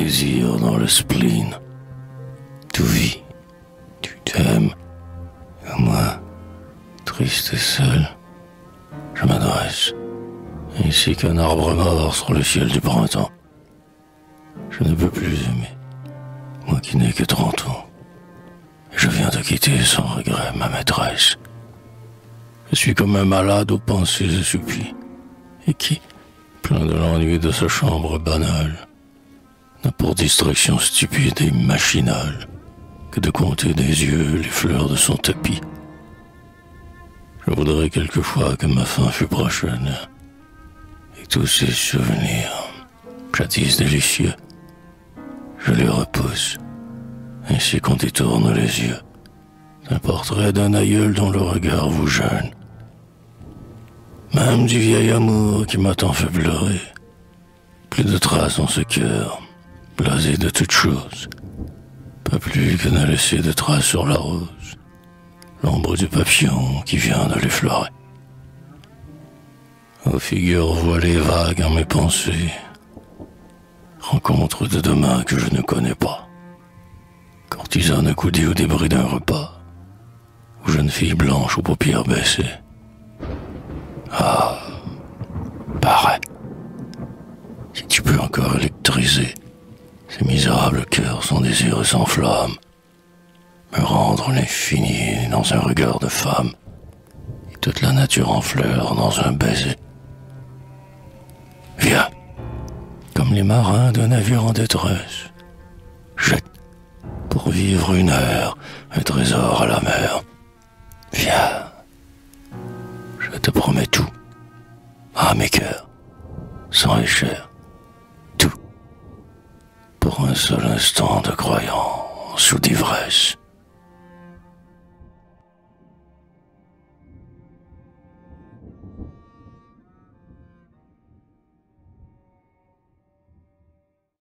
désir dans le spleen. Tout vit, tu t'aimes, et moi, triste et seul, je m'adresse, ainsi qu'un arbre mort sur le ciel du printemps. Je ne peux plus aimer, moi qui n'ai que 30 ans. Et je viens de quitter sans regret ma maîtresse. Je suis comme un malade aux pensées et supplies, et qui, plein de l'ennui de sa chambre banale, n'a pour distraction stupide et machinale que de compter des yeux les fleurs de son tapis. Je voudrais quelquefois que ma fin fût prochaine, et tous ces souvenirs, jadis délicieux, je les repousse, ainsi qu'on détourne les yeux d'un portrait d'un aïeul dont le regard vous gêne. Même du vieil amour qui m'a tant fait pleurer, plus de traces en ce cœur, blasé de toutes choses, pas plus que n'a laissé de traces sur la rose, l'ombre du papillon qui vient de l'effleurer. Aux figures voilées vagues en mes pensées, rencontre de demain que je ne connais pas, courtisane accoudée au débris d'un repas, ou jeune fille blanche aux paupières baissées. Ah, pareil, si tu peux encore électriser ces misérables cœurs sans désir et sans flamme, me rendre l'infini dans un regard de femme, et toute la nature en fleurs dans un baiser. Viens, comme les marins d'un navire en détresse, jette pour vivre une heure un trésor à la mer. Viens, je te promets tout, âme et cœur, sang et chair, tout, pour un seul instant de croyance ou d'ivresse.